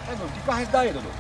É, Dudu, que carro é esse daí, Dudu?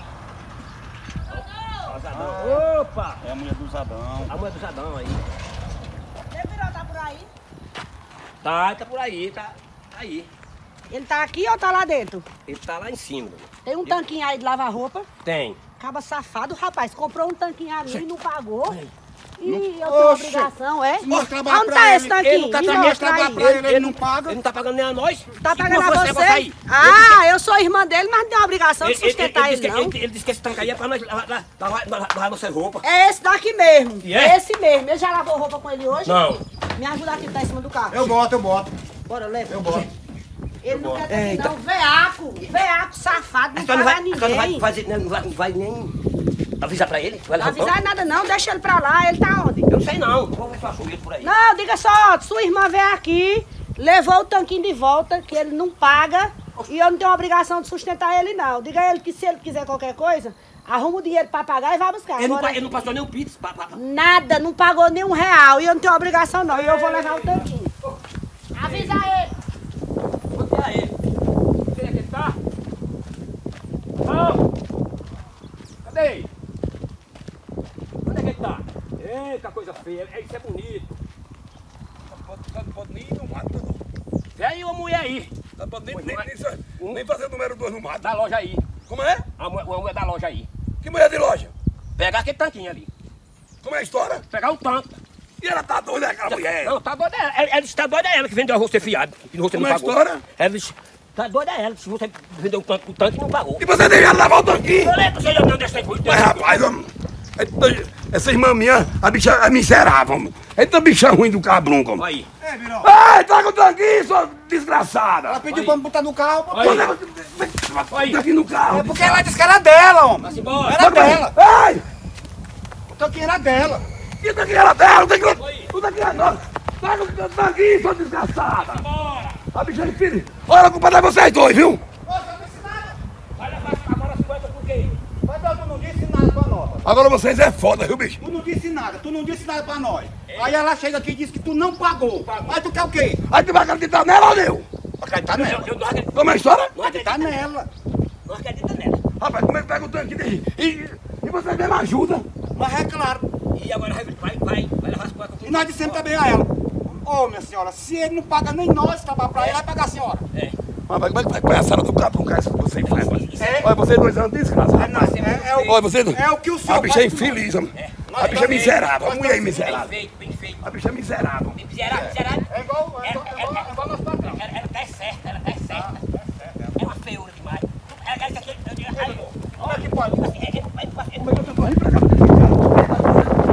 Zadão. Opa! É a mulher do Zadão. A mulher do Zadão aí. Ele virou, tá por aí? Tá por aí, tá aí. Ele tá aqui ou tá lá dentro? Ele tá lá em cima, Dudu. Tem um tanquinho aí de lavar roupa. Tem. Acaba safado, rapaz. Comprou um tanquinho ali e não pagou. Ei. E eu tenho Oxe. obrigação, é? Nós trabalhamos Onde pra tá ele. esse tanquinho? Ele não tá Me trabalhando mostra aí. pra ele não paga. Ele não tá pagando nem a nós. Tá E pagando como a foi esse negócio você? aí? Ah, eu sou irmã dele, mas não tenho obrigação de sustentar ele, não. Ele disse que esse tanque aí é pra nós lavar nossas roupas. É esse daqui mesmo. E é? Esse mesmo. Ele já lavou roupa com ele hoje? Não. Me ajuda aqui, tá em cima do carro. Eu boto. Bora, leva. Eu boto. Ele não quer ter Eita. não. Veaco, safado, não paga ninguém. Não vai nem avisar pra ele? Vai Não levar avisar nada não, deixa ele pra lá. Ele tá onde? Eu não sei não. Vou ver se eu acho ele por aí. Não, diga só, sua irmã veio aqui, levou o tanquinho de volta, que ele não paga, e eu não tenho obrigação de sustentar ele, não. Diga a ele que se ele quiser qualquer coisa, arruma o dinheiro pra pagar e vai buscar. Agora, Ele não passou nem um pix. nada, não pagou nem R$1, e eu não tenho obrigação, não. E eu vou levar o tanquinho. Avisa ele. Vou tirar ele. Onde é que ele tá? Não. Cadê ele? Onde é que ele tá? Eita, coisa feia. Isso é bonito. Não pode nem ir no mato, Dudu. Vem uma mulher aí. Não pode nem fazer o número 2 no mato. Da loja aí. Como é? Uma mulher da loja aí. Que mulher de loja? Pegar aquele tanquinho ali. Como é a história? Pegar o tanque. E ela tá doida, aquela mulher? Não, tá doida ela. Ela disse que tá doida ela que vendeu você fiado. E você Como não é a pagou. história? Ela disse, tá doida ela. Se você vendeu o tanque e não pagou. E você deixa ela lavar o tanquinho? Eu lembro que você não deixa coisa. Mas rapaz, vamos. Essa irmã minha, a bicha é miserável. Vamos. Eita bicha ruim do cabrunco. Vamos. Aí. É, virou. Ai, traga o tanquinho, sua desgraçada. Ela pediu pra me botar no carro. Aí. Bota aqui no carro. É porque ela disse que era dela, homem. Vai-se embora. Era dela. Ai! O tanquinho era dela. E daqui era dela, o daqui Oi. é nosso. Traga o tanquinho, sua desgraçada. Bora. A bicha é filha. Olha, a culpa é de vocês dois, viu? Vai levar agora 50 por quê? Mas tu não disse nada pra nós. Agora vocês é foda, viu, bicho? Tu não disse nada pra nós. Aí ela chega aqui e diz que tu não pagou. Mas tu quer o quê? Aí tu vai acreditar nela ou não? Acreditar nela. Eu não acredito. Como é a história? Não acredito Acreditar nela. Não acredito nela. Rapaz, como é que pega o tanque dele? E você mesmo ajuda? Mas é claro. E agora vai levar as coisas. E nós dissemos também a ela. Ô, minha senhora, se ele não paga nem nós trabalhar pra ele, vai pagar a senhora. É. Rapaz, como é que vai põe a sala do capão, cara? Isso que você faz, rapaz. É. Olha, vocês dois anos desgraça, rapaz. Olha, você... É o que o senhor A bicha é faz com infeliz, homem. Nós A bicha é também. miserável, a Nós mulher é também. miserável. Bem feito. A bicha é miserável. Miserável. É igual nosso patrão. Ela tá certa, ela tá certa. É uma feiura demais. Ela quer que aquele. Olha que pode. Como é que eu tô rindo pra cá?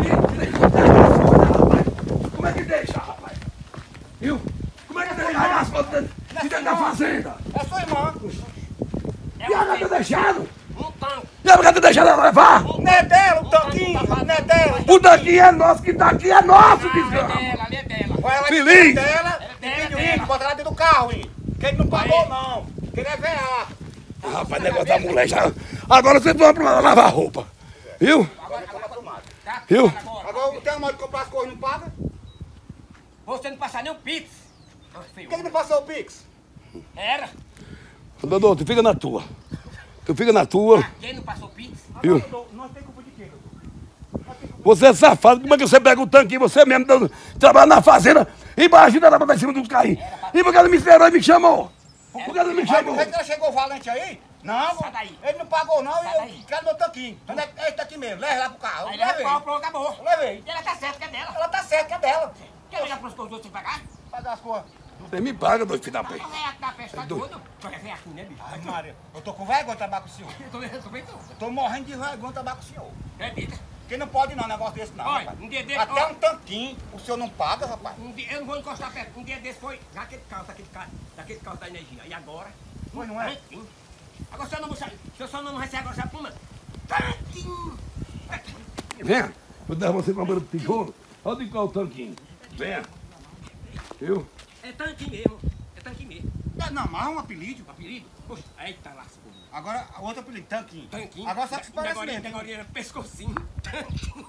Como é que deixa, rapaz? Viu? Como é que deixa as coisas de dentro da fazenda? É sua irmã. E ela tá deixando? Um tanque. E ela tá deixando ela levar? Não é dela o tanquinho, não é dela. O daqui é nosso, que daqui é nosso, desgraça. Ali é dela. Olha, ela Feliz. disse que é dela, É pediu dela. isso, bota lá dentro do carro, hein. Que ele não pagou, não. Que ele é veaco. Rapaz, negócio da mulher já. Agora vocês vão pra lavar roupa. Viu? Tá? Viu? Agora tem a modo de comprar as coisas e não paga? Você não passa nem um pix. Por que ele não passou o Pix? Era. Dodô, tu fica na tua. Tu fica na tua. Quem não passou pix? Viu? Nós temos culpa de quê? Você é safado. Como é que você pega o tanque e você mesmo trabalha na fazenda e vai ajudar ela pra dar em cima dos carrinhos? E por que ela me esperou e me chamou? Por que ela me Mas chamou? por que ela chegou o valente aí? Não, Sai daí. ele não pagou não Sai e eu daí. quero meu tanquinho. Então é esse aqui mesmo, leva lá pro carro. Eu Aí leva levei. o pau, acabou. Eu levei. E ela tá certa que é dela. Ela tá certa, que é dela. Quer ligar pros outros sem pagar? Pagar as coisas. Você me paga, dois filhos da Não, pé. não é da peste, tá doido. Só que é feio assim, né, bicho? Ai, Maria, eu tô com vergonha de trabalhar com o senhor. Eu tô bem não. Eu tô morrendo de vergonha de trabalhar com o senhor. Acredita? Porque não pode não, negócio desse não, Olha, rapaz. um dia desse... Até olha, um tanquinho, o senhor não paga, rapaz. eu não vou encostar perto. Um dia desse foi daquele carro da energia. E agora? Pois não é? Tanquinho. Agora o senhor não sabe. Se o senhor não recebe agora, sabe como? Tanquinho. Venha. Vou dar você com a mão de tijolo. Olha de qual o tanquinho. Venha. Viu? É tanquinho mesmo. É tanquinho mesmo. É, não, mas é um apelido. Apelido? Poxa, eita lascou. Agora, o outro apelido, tanquinho. Tanquinho. Agora só que se parece Agora mesmo. era pescocinho. Tanquinho.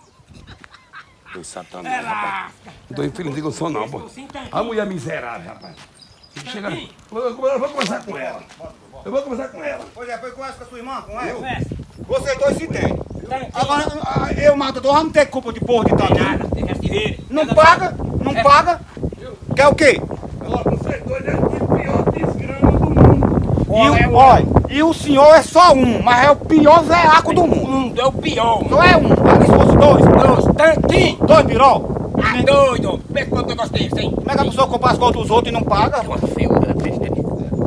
Dois satanás, É rapaz. lasca. Não tô infeliz com o som não, pô. Pescocinho, tanquinho. A mulher miserável, rapaz. Chega. Eu vou conversar com ela. Eu vou conversar com ela. Pois é, foi conversa com a sua irmã, com ela? Conversa. Vocês dois se tem. Agora, eu, matador, vamos ter culpa de porra de tanto. Nada, tem que se ver. Não paga, não paga. Quer o quê? Vocês dois é o pior desgrama do mundo. E o senhor é só um, mas é o pior veaco do mundo. É o pior. Não é um, mas se fosse dois. Tantinho. Dois piró. Ah, doido. Vê quanto negócio desse, hein? Como é que a pessoa compra as coisas dos outros e não paga? Uma figura da peste dele.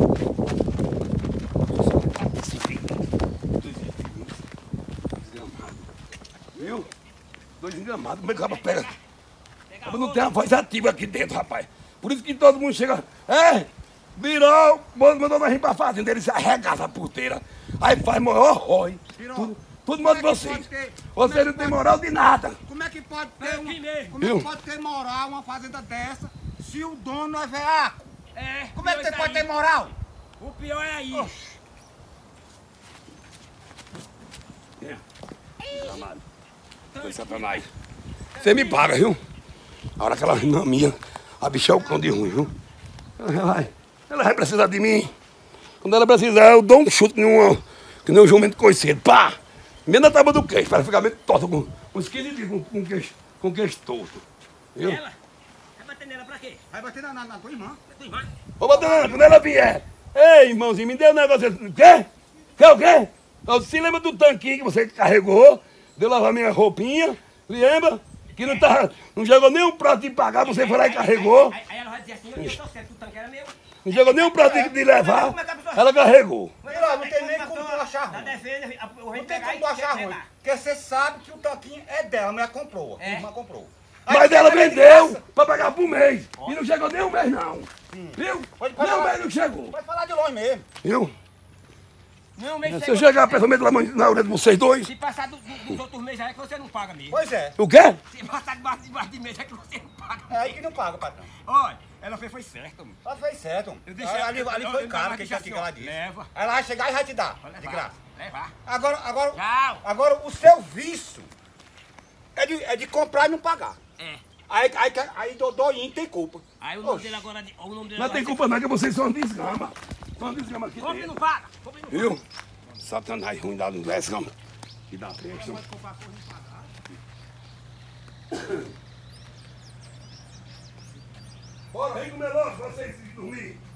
Viu? Dois engamados. Como é que o rapaz pega? Rapaz, não tem uma voz ativa aqui dentro, rapaz. Por isso que todo mundo chega. Virou, mandou nós ir pra fazenda. Ele se arregaça a porteira. Aí faz maior rói. Tudo manda vocês. Vocês não tem moral de nada. Como é que pode ter Aqui mesmo. como é que pode ter moral uma fazenda dessa se o dono é veaco? É. Como é que pior você pode isso aí. ter moral? O pior é aí. Amado. Foi Satanás. Você me paga, viu? A hora que ela na minha, a bicha é o cão de ruim, viu? Ela vai precisar de mim. Quando ela precisar, eu dou um chute que nem um jumento coiceiro. Pá! Mesmo na tábua do queixo, para ficar meio torto, com uns 15 dias com queixo torto. Viu? Ela? Vai bater nela pra quê? Vai bater na tua irmã. Tua irmã? Vou bater nela quando ela vier. Ei, irmãozinho, me dê um negócio. Quê? Quer o quê? Você lembra do tanquinho que você carregou? Deu lavar minha roupinha? Lembra? Que não chegou nem um prato de pagar, você foi lá e carregou. Aí ela vai dizer assim, eu tô certo, o tanque era meu. Não chegou nem um prato de levar, ela carregou. Não tem nem como tu achar Na ruim. defesa, o rei Não tem pegar como e tu achar ruim. levar. Porque você sabe que o tanquinho é dela, a mulher comprou. A irmã comprou. Mas ela vendeu pra pagar por mês. E não chegou nem um mês, não. Viu? Nem um mês não chegou. Pode falar de longe mesmo. Viu? Não, mês Se eu chegar pessoalmente lá na orelha de vocês dois. Se passar dos outros meses aí é que você não paga mesmo. Pois é. O quê? Se passar debaixo de mês é que você não paga. É aí que não paga, patrão. Olha, ela foi certo, mano. Ela fez certo. Eu deixei- Ali eu- foi eu- caro eu- que eu- ela disse. leva. Aí ela vai chegar e vai te dar. Pode De levar. graça. Levar. Agora Tchau. o seu vício é de comprar e não pagar. É. Aí Dodoinho tem culpa. Aí o nome dele agora... O nome dele Não tem culpa não, que vocês são desgrama. São desgrama aqui Compre e não dentro. paga. Compre e não paga. Viu? Satanás ruim dá no desgrama. Que dá presta. Bora, vem comer logo, vocês dormir.